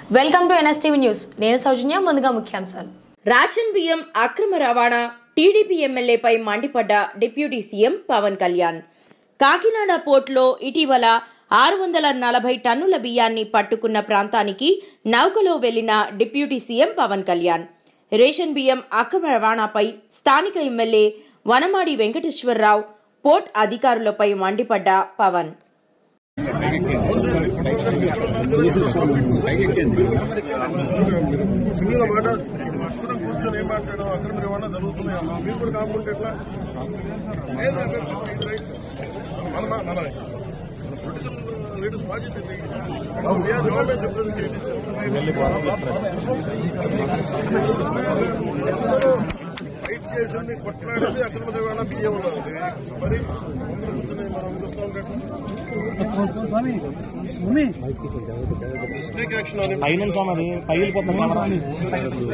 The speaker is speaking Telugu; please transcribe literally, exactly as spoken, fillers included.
Welcome to NSTV news. నేను సౌజన్య. ముందుగా ముఖ్యాంశాలు. రేషన్ బియ్యం అక్రమ రవాణా, టీడీపీ ఎమ్మెల్యేపై మండిపడ్డ డిప్యూటీ సీఎం పవన్ కళ్యాణ్. కాకినాడ పోర్టులో ఇటీవల ఆరు వందల నలభై టన్నుల బియ్యాన్ని పట్టుకున్న ప్రాంతానికి నౌకలో వెళ్లిన deputy CM Pawan Kalyan. Ration బియ్యం అక్రమ రవాణాపై స్థానిక ఎమ్మెల్యే వనమాడి వెంకటేశ్వరరావు, పోర్ట్ అధికారులపై మండిపడ్డ పవన్. కూర్చొని ఏం మాట్లాడడం అక్రమ రవాణా జరుగుతున్నాయమ్మా, మీరు కూడా కాకుండా ఎట్లా మన పొలిటికల్ లీడర్స్ బాధ్యత గవర్నమెంట్ ఫైట్ చేసింది, కొట్లాడింది అక్రమ రవాణా బియ్యం ఉన్నది. మరి కూర్చొని మనం చూస్తూ ఉంటాం.